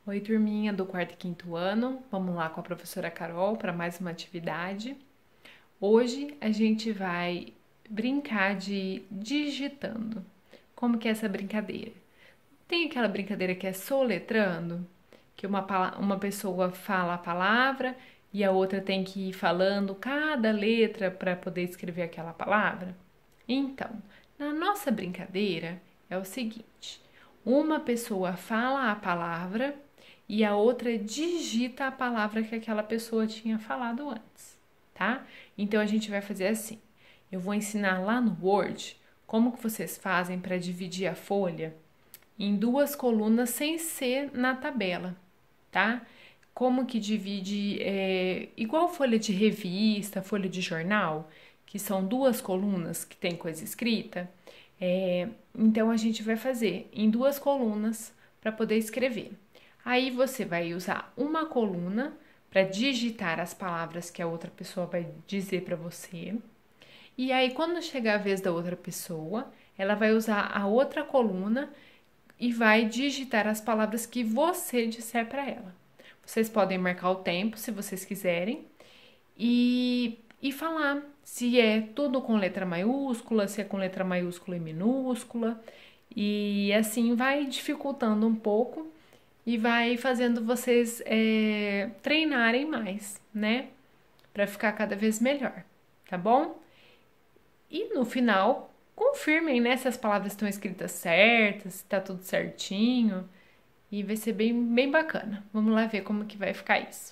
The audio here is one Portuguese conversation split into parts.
Oi, turminha do quarto e quinto ano. Vamos lá com a professora Carol para mais uma atividade. Hoje a gente vai brincar de digitando. Como que é essa brincadeira? Tem aquela brincadeira que é soletrando, que uma pessoa fala a palavra e a outra tem que ir falando cada letra para poder escrever aquela palavra? Então, na nossa brincadeira é o seguinte: uma pessoa fala a palavra e a outra digita a palavra que aquela pessoa tinha falado antes, tá? Então a gente vai fazer assim. Eu vou ensinar lá no Word como que vocês fazem para dividir a folha em duas colunas sem ser na tabela, tá? Como que divide, igual folha de revista, folha de jornal, que são duas colunas que tem coisa escrita. Então a gente vai fazer em duas colunas para poder escrever. Aí você vai usar uma coluna para digitar as palavras que a outra pessoa vai dizer para você. E aí, quando chegar a vez da outra pessoa, ela vai usar a outra coluna e vai digitar as palavras que você disser para ela. Vocês podem marcar o tempo, se vocês quiserem, e falar se é tudo com letra maiúscula, se é com letra maiúscula e minúscula, e assim vai dificultando um pouco e vai fazendo vocês treinarem mais, né? Para ficar cada vez melhor, tá bom? E no final, confirmem, né, se as palavras estão escritas certas, se tá tudo certinho. E vai ser bem bacana. Vamos lá ver como que vai ficar isso.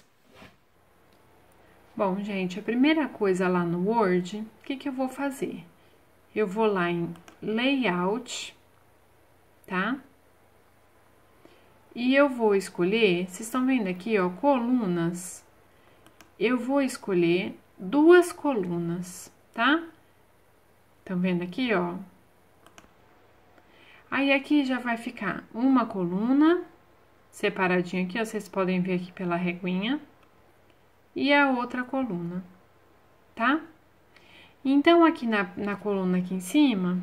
Bom, gente, a primeira coisa lá no Word, o que eu vou fazer? Eu vou lá em Layout, tá? E eu vou escolher, vocês estão vendo aqui, ó, colunas. Eu vou escolher duas colunas, tá? Estão vendo aqui, ó? Aí, aqui já vai ficar uma coluna separadinha aqui, ó, vocês podem ver aqui pela reguinha. E a outra coluna, tá? Então, aqui na coluna aqui em cima,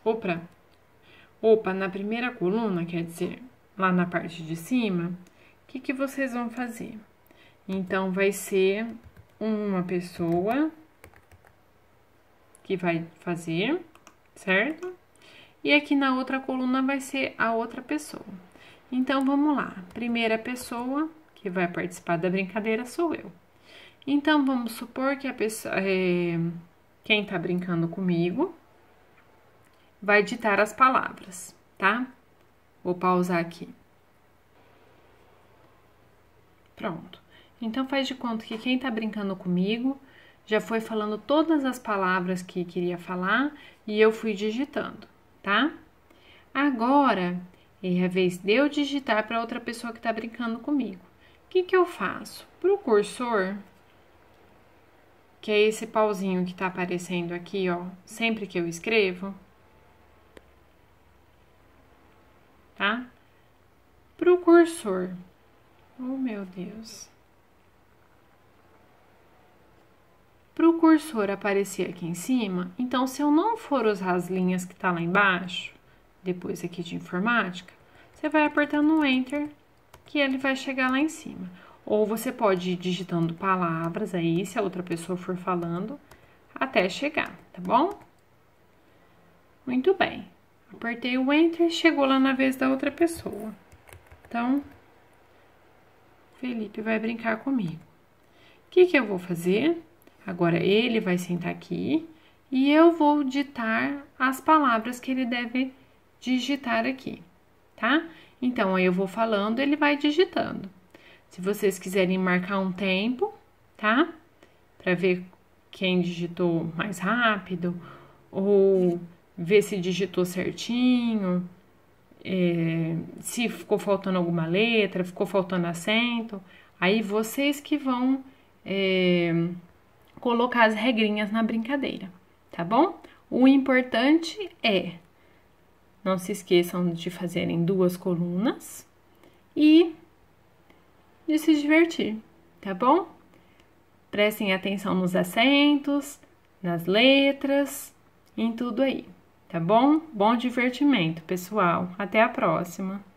na primeira coluna, quer dizer, lá na parte de cima, o que vocês vão fazer? Então, vai ser uma pessoa que vai fazer, certo? E aqui na outra coluna vai ser a outra pessoa. Então, vamos lá. Primeira pessoa que vai participar da brincadeira sou eu. Então, vamos supor que a pessoa, quem tá brincando comigo, vai ditar as palavras, tá? Vou pausar aqui. Pronto. Então, faz de conta que quem tá brincando comigo já foi falando todas as palavras que queria falar e eu fui digitando, tá? Agora, é a vez de eu digitar para outra pessoa que tá brincando comigo. O que eu faço? Pro cursor, que é esse pauzinho que tá aparecendo aqui, ó, sempre que eu escrevo, tá? Pro cursor, oh meu Deus, pro cursor aparecer aqui em cima, então se eu não for usar as linhas que tá lá embaixo, depois aqui de informática, você vai apertando o Enter, que ele vai chegar lá em cima. Ou você pode ir digitando palavras aí, se a outra pessoa for falando, até chegar, tá bom? Muito bem. Apertei o Enter, chegou lá na vez da outra pessoa. Então, Felipe vai brincar comigo. O que eu vou fazer? Agora, ele vai sentar aqui e eu vou ditar as palavras que ele deve digitar aqui, tá? Então, aí eu vou falando, ele vai digitando. Se vocês quiserem marcar um tempo, tá? Pra ver quem digitou mais rápido, ou ver se digitou certinho, se ficou faltando alguma letra, ficou faltando acento, aí vocês que vão colocar as regrinhas na brincadeira, tá bom? O importante é, não se esqueçam de fazerem duas colunas e de se divertir, tá bom? Prestem atenção nos acentos, nas letras, em tudo aí, tá bom? Bom divertimento, pessoal. Até a próxima!